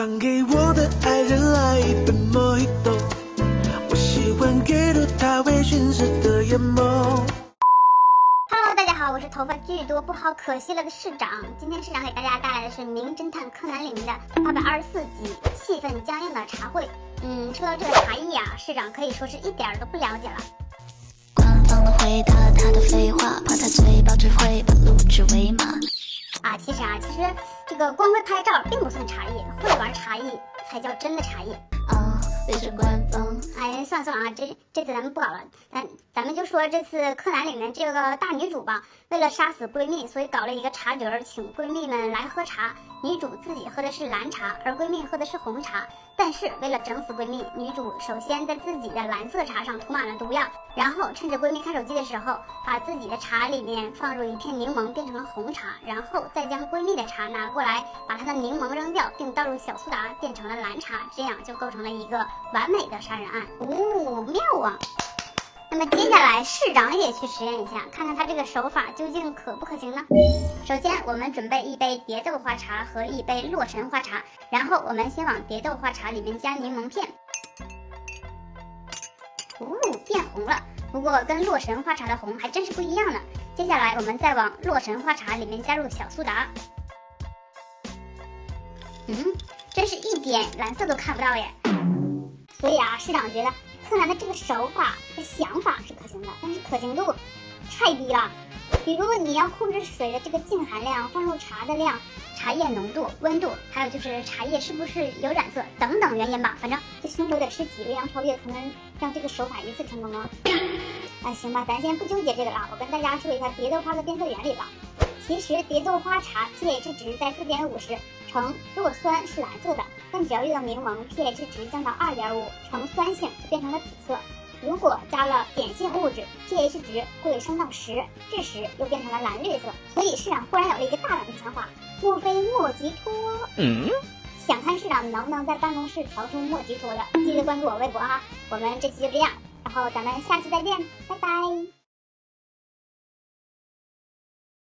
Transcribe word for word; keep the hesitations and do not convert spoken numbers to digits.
放给我的爱人来一杯莫吉托，我喜欢给了他微醺时的眼眸。 Hello， 大家好，我是头发巨多不好可惜了的市长。今天市长给大家带来的是《名侦探柯南》里面的二百二十四集气氛僵硬的茶会。嗯，说到这个茶艺啊，市长可以说是一点都不了解了。 官方的回答他的废话，怕他嘴巴只会把录制为马。 啊，其实啊，其实这个光会拍照并不算茶艺，会玩茶艺才叫真的茶艺。 啊，微信官方。 哎，算了算了啊，这这次咱们不搞了，咱咱们就说这次柯南里面这个大女主吧，为了杀死闺蜜，所以搞了一个茶折，请闺蜜们来喝茶。女主自己喝的是蓝茶，而闺蜜喝的是红茶。但是为了整死闺蜜，女主首先在自己的蓝色茶上涂满了毒药，然后趁着闺蜜看手机的时候，把自己的茶里面放入一片柠檬，变成了红茶，然后再将闺蜜的茶拿过来，把她的柠檬扔掉，并倒入小苏打，变成了蓝茶，这样就构成了一个完美的杀人案。哦，妙啊！那么接下来市长也去实验一下，看看他这个手法究竟可不可行呢？首先我们准备一杯蝶豆花茶和一杯洛神花茶，然后我们先往蝶豆花茶里面加柠檬片，哦，变红了，不过跟洛神花茶的红还真是不一样呢。接下来我们再往洛神花茶里面加入小苏打，嗯，真是一点蓝色都看不到耶。所以啊，市长觉得柯南的这个手法和想法是可行的，但是可行度太低了。比如你要控制水的这个净含量、放入茶的量、茶叶浓度、温度，还有就是茶叶是不是有染色等等原因吧。反正这凶手得吃几个杨超越才能让这个手法一次成功啊？啊，行吧，咱先不纠结这个了。我跟大家说一下蝶豆花的变色原理吧。其实蝶豆花茶 pH 值在 四点五 时呈弱酸是蓝色的，但只要遇到柠檬 pH 值降到 二点五 呈酸性就变成了紫色。如果加了碱性物质 pH 值会升到十，这时又变成了蓝绿色。所以市长忽然有了一个大胆的想法，莫非莫吉托？嗯，想看市长能不能在办公室调出莫吉托的，记得关注我微博啊。我们这期就这样，然后咱们下期再见，拜拜。